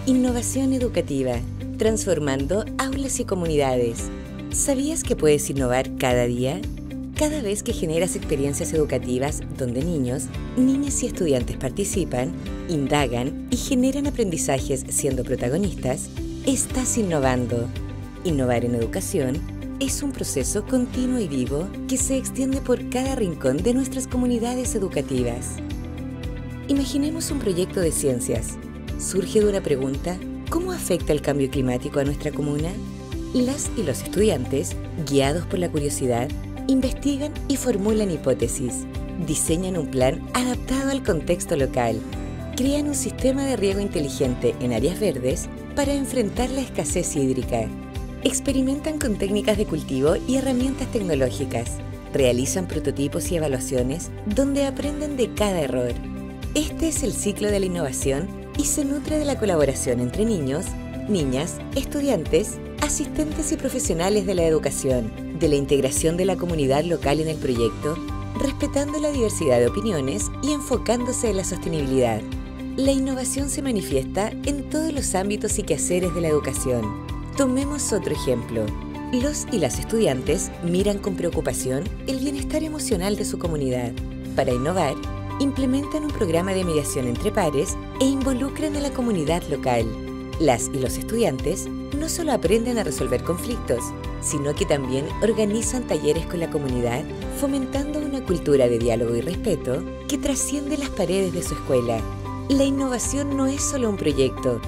Innovación educativa, transformando aulas y comunidades. ¿Sabías que puedes innovar cada día? Cada vez que generas experiencias educativas donde niños, niñas y estudiantes participan, indagan y generan aprendizajes siendo protagonistas, estás innovando. Innovar en educación es un proceso continuo y vivo que se extiende por cada rincón de nuestras comunidades educativas. Imaginemos un proyecto de ciencias. Surge de una pregunta: ¿cómo afecta el cambio climático a nuestra comuna? Las y los estudiantes, guiados por la curiosidad, investigan y formulan hipótesis, diseñan un plan adaptado al contexto local, crean un sistema de riego inteligente en áreas verdes para enfrentar la escasez hídrica, experimentan con técnicas de cultivo y herramientas tecnológicas, realizan prototipos y evaluaciones donde aprenden de cada error. Este es el ciclo de la innovación y se nutre de la colaboración entre niños, niñas, estudiantes, asistentes y profesionales de la educación, de la integración de la comunidad local en el proyecto, respetando la diversidad de opiniones y enfocándose en la sostenibilidad. La innovación se manifiesta en todos los ámbitos y quehaceres de la educación. Tomemos otro ejemplo. Los y las estudiantes miran con preocupación el bienestar emocional de su comunidad. Para innovar, implementan un programa de mediación entre pares e involucran a la comunidad local. Las y los estudiantes no solo aprenden a resolver conflictos, sino que también organizan talleres con la comunidad, fomentando una cultura de diálogo y respeto que trasciende las paredes de su escuela. La innovación no es solo un proyecto,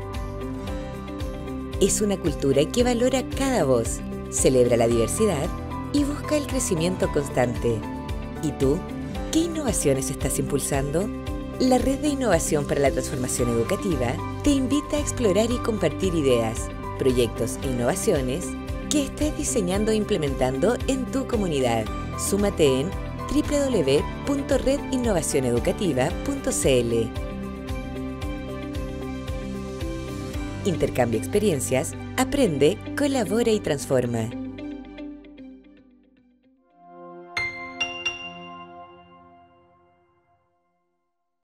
es una cultura que valora cada voz, celebra la diversidad y busca el crecimiento constante. ¿Y tú? ¿Qué innovaciones estás impulsando? La Red de Innovación para la Transformación Educativa te invita a explorar y compartir ideas, proyectos e innovaciones que estés diseñando e implementando en tu comunidad. Súmate en www.redinnovacioneducativa.cl. Intercambia experiencias, aprende, colabora y transforma.